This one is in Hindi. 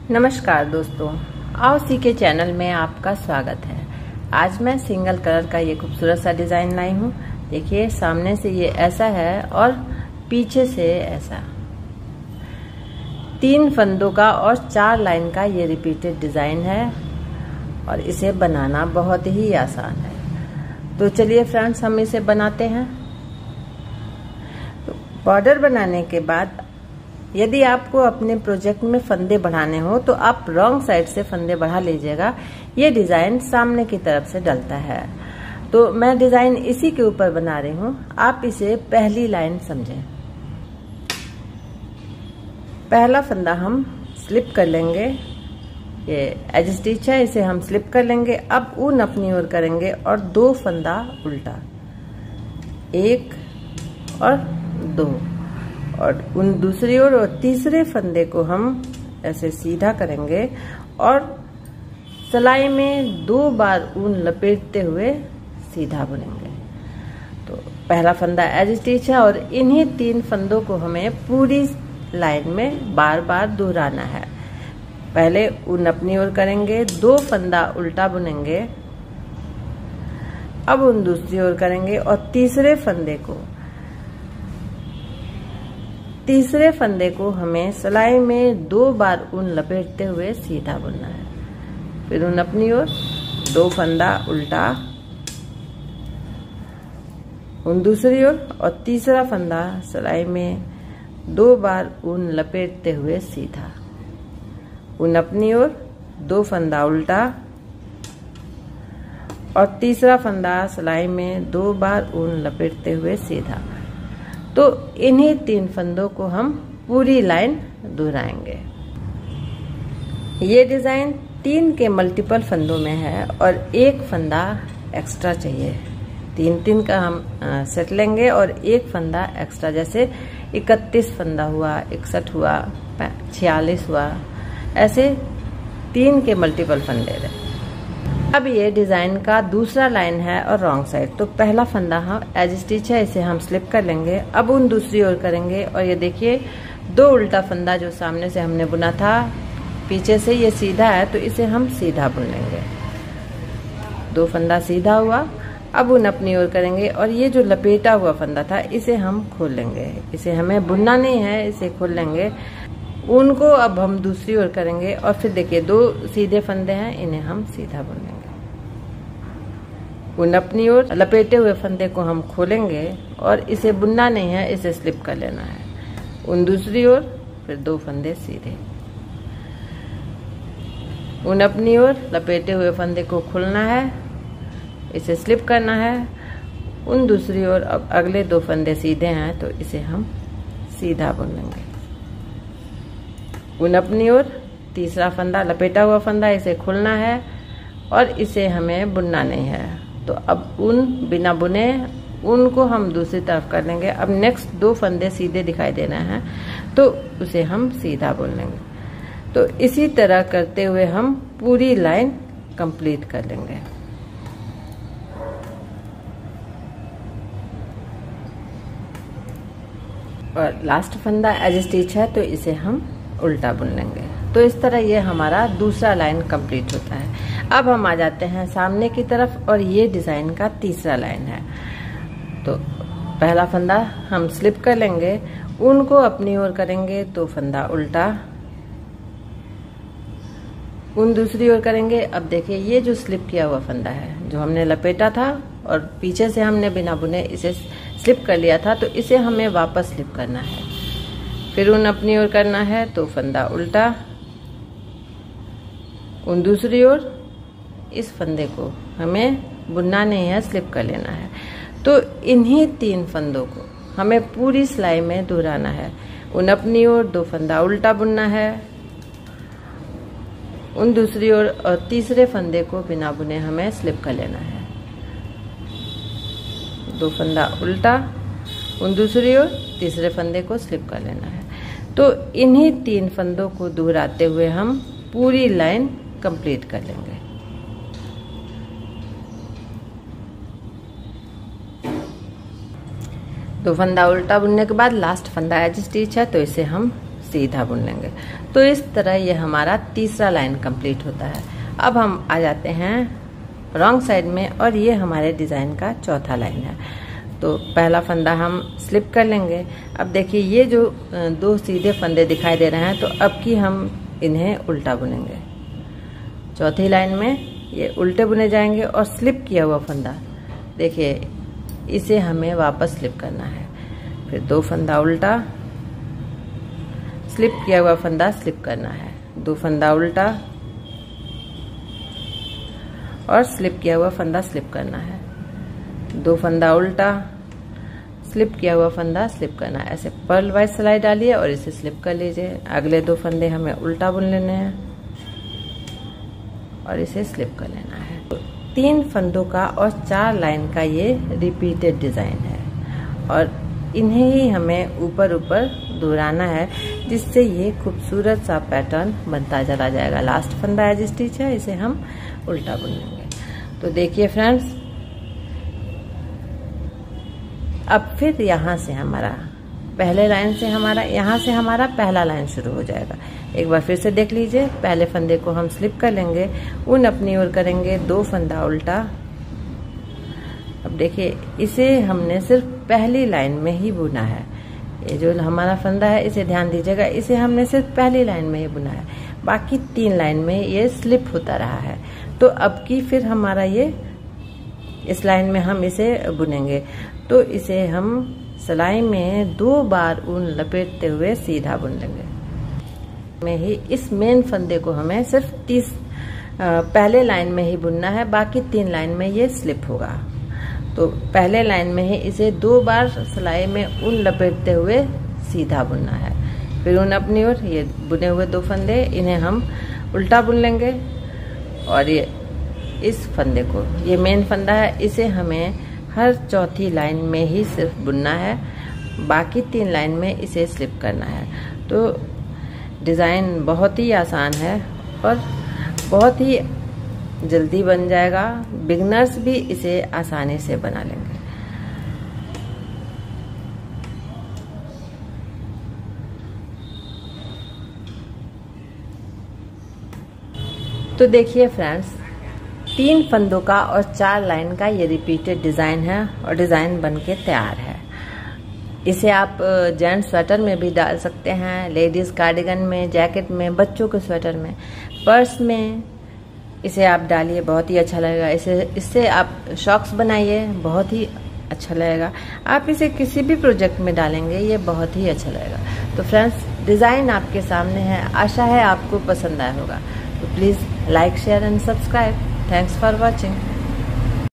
नमस्कार दोस्तों, आओ सीखे चैनल में आपका स्वागत है। आज मैं सिंगल कलर का ये खूबसूरत सा डिजाइन लाई हूँ। देखिए, सामने से ये ऐसा है और पीछे से ऐसा। 3 फंदों का और 4 लाइन का ये रिपीटेड डिजाइन है और इसे बनाना बहुत ही आसान है। तो चलिए फ्रेंड्स, हम इसे बनाते हैं। तो बॉर्डर बनाने के बाद यदि आपको अपने प्रोजेक्ट में फंदे बढ़ाने हो तो आप रॉन्ग साइड से फंदे बढ़ा लीजिएगा। ये डिजाइन सामने की तरफ से डलता है। तो मैं डिजाइन इसी के ऊपर बना रही हूँ, आप इसे पहली लाइन समझें। पहला फंदा हम स्लिप कर लेंगे। ये एज स्टिच है, इसे हम स्लिप कर लेंगे। अब ऊन अपनी ओर करेंगे और 2 फंदा उल्टा, 1 और 2, और उन दूसरी ओर और तीसरे फंदे को हम ऐसे सीधा करेंगे और सिलाई में 2 बार ऊन लपेटते हुए सीधा बुनेंगे। तो पहला फंदा एज स्टिच है और इन्हीं 3 फंदों को हमें पूरी लाइन में बार बार दोहराना है। पहले ऊन अपनी ओर करेंगे, 2 फंदा उल्टा बुनेंगे, अब ऊन दूसरी ओर करेंगे और तीसरे फंदे को हमें सिलाई में 2 बार ऊन लपेटते हुए सीधा बुनना है। फिर ऊन अपनी ओर, 2 फंदा उल्टा, ऊन दूसरी ओर और तीसरा फंदा सिलाई में 2 बार ऊन लपेटते हुए सीधा, ऊन अपनी ओर, 2 फंदा उल्टा और तीसरा फंदा सिलाई में 2 बार ऊन लपेटते हुए सीधा। तो इन्हीं 3 फंदों को हम पूरी लाइन दोहराएंगे। ये डिजाइन 3 के मल्टीपल फंदों में है और 1 फंदा एक्स्ट्रा चाहिए। 3-3 का हम सेट लेंगे और 1 फंदा एक्स्ट्रा, जैसे 31 फंदा हुआ, 61 हुआ, 46 हुआ, ऐसे 3 के मल्टीपल फंदे रहे। अब ये डिजाइन का दूसरा लाइन है और रॉन्ग साइड। तो पहला फंदा हम एज स्टिच है, इसे हम स्लिप कर लेंगे। अब ऊन दूसरी ओर करेंगे और ये देखिए 2 उल्टा फंदा जो सामने से हमने बुना था, पीछे से ये सीधा है तो इसे हम सीधा बुन लेंगे। 2 फंदा सीधा हुआ, अब ऊन अपनी ओर करेंगे और ये जो लपेटा हुआ फंदा था इसे हम खोल लेंगे। इसे हमें बुनना नहीं है, इसे खोल लेंगे। ऊन को अब हम दूसरी ओर करेंगे और फिर देखिए 2 सीधे फंदे हैं, इन्हें हम सीधा बुन लेंगे। ऊन अपनी ओर, लपेटे हुए फंदे को हम खोलेंगे और इसे बुनना नहीं है, इसे स्लिप कर लेना है। ऊन दूसरी ओर, फिर 2 फंदे सीधे, ऊन अपनी ओर, लपेटे हुए फंदे को खोलना है, इसे स्लिप करना है। ऊन दूसरी ओर, अब अगले 2 फंदे सीधे हैं तो इसे हम सीधा बुन लेंगे। ऊन अपनी ओर, तीसरा फंदा लपेटा हुआ फंदा, इसे खोलना है और इसे हमें बुनना नहीं है। तो अब ऊन बिना बुने ऊन को हम दूसरी तरफ कर लेंगे। अब नेक्स्ट 2 फंदे सीधे दिखाई देना है तो उसे हम सीधा बुन लेंगे। तो इसी तरह करते हुए हम पूरी लाइन कंप्लीट कर लेंगे। और लास्ट फंदा एज स्टिच है तो इसे हम उल्टा बुन लेंगे। तो इस तरह ये हमारा दूसरा लाइन कंप्लीट होता है। अब हम आ जाते हैं सामने की तरफ और ये डिजाइन का तीसरा लाइन है। तो पहला फंदा हम स्लिप कर लेंगे, ऊन को अपनी ओर करेंगे, 2 फंदा उल्टा, ऊन दूसरी ओर करेंगे। अब देखिए ये जो स्लिप किया हुआ फंदा है, जो हमने लपेटा था और पीछे से हमने बिना बुने इसे स्लिप कर लिया था, तो इसे हमें वापस स्लिप करना है। फिर ऊन अपनी ओर करना है, 2 फंदा उल्टा, ऊन दूसरी ओर, इस फंदे को हमें बुनना नहीं है, स्लिप कर लेना है। तो इन्हीं 3 फंदों को हमें पूरी सिलाई में दोहराना है। ऊन अपनी ओर, 2 फंदा उल्टा बुनना है, ऊन दूसरी ओर और तीसरे फंदे को बिना बुने हमें स्लिप कर लेना है। 2 फंदा उल्टा, ऊन दूसरी ओर, तीसरे फंदे को स्लिप कर लेना है। तो इन्हीं 3 फंदों को दोहराते हुए हम पूरी लाइन कंप्लीट कर लेंगे। तो फंदा उल्टा बुनने के बाद लास्ट फंदा एज स्टिच है तो इसे हम सीधा बुन लेंगे। तो इस तरह ये हमारा तीसरा लाइन कंप्लीट होता है। अब हम आ जाते हैं रॉन्ग साइड में और ये हमारे डिज़ाइन का चौथा लाइन है। तो पहला फंदा हम स्लिप कर लेंगे। अब देखिए ये जो दो सीधे फंदे दिखाई दे रहे हैं, तो अब की हम इन्हें उल्टा बुनेंगे। चौथी लाइन में ये उल्टे बुने जाएंगे और स्लिप किया हुआ फंदा देखिए इसे हमें वापस स्लिप करना है। फिर दो फंदा उल्टा, स्लिप किया हुआ फंदा स्लिप करना है, दो फंदा उल्टा और स्लिप किया हुआ फंदा स्लिप करना है, दो फंदा उल्टा, स्लिप किया हुआ फंदा स्लिप करना है। ऐसे पर्ल वाइज सिलाई डालिए और इसे स्लिप कर लीजिए। अगले दो फंदे हमें उल्टा बुन लेने हैं और इसे स्लिप कर लेना है। तो 3 फंदों का और 4 लाइन का ये रिपीटेड डिजाइन है और इन्हें ही हमें ऊपर ऊपर दोहराना है, जिससे ये खूबसूरत सा पैटर्न बनता चला जाएगा। लास्ट फंदा एज स्टिच है, इसे हम उल्टा बुन लेंगे। तो देखिए फ्रेंड्स, अब फिर यहाँ से हमारा पहले लाइन से यहाँ से हमारा पहला लाइन शुरू हो जाएगा। एक बार फिर से देख लीजिए। पहले फंदे को हम स्लिप कर लेंगे, ऊन अपनी ओर करेंगे, दो फंदा उल्टा। अब देखिए इसे हमने सिर्फ पहली लाइन में ही बुना है। ये जो हमारा फंदा है इसे ध्यान दीजिएगा, इसे हमने सिर्फ पहली लाइन में ही बुना है, बाकी 3 लाइन में ये स्लिप होता रहा है। तो अब की फिर हमारा ये इस लाइन में हम इसे बुनेंगे। तो इसे हम सिलाई में 2 बार ऊन लपेटते हुए सीधा बुन लेंगे। में ही इस मेन फंदे को हमें सिर्फ पहले लाइन में ही बुनना है, बाकी 3 लाइन में ये स्लिप होगा। तो पहले लाइन में ही इसे 2 बार सिलाई में ऊन लपेटते हुए सीधा बुनना है। फिर ऊन अपनी ओर, ये बुने हुए 2 फंदे इन्हें हम उल्टा बुन लेंगे और ये इस फंदे को, ये मेन फंदा है, इसे हमें हर चौथी लाइन में ही सिर्फ बुनना है, बाकी 3 लाइन में इसे स्लिप करना है। तो डिज़ाइन बहुत ही आसान है और बहुत ही जल्दी बन जाएगा। बिगनर्स भी इसे आसानी से बना लेंगे। तो देखिए फ्रेंड्स, 3 फंदों का और 4 लाइन का ये रिपीटेड डिज़ाइन है और डिज़ाइन बनके तैयार है। इसे आप जेंट्स स्वेटर में भी डाल सकते हैं, लेडीज़ कार्डिगन में, जैकेट में, बच्चों के स्वेटर में, पर्स में इसे आप डालिए, बहुत ही अच्छा लगेगा। इससे आप सॉक्स बनाइए, बहुत ही अच्छा लगेगा। आप इसे किसी भी प्रोजेक्ट में डालेंगे, ये बहुत ही अच्छा लगेगा। तो फ्रेंड्स, डिज़ाइन आपके सामने है, आशा है आपको पसंद आया होगा। तो please like, share and subscribe. Thanks for watching.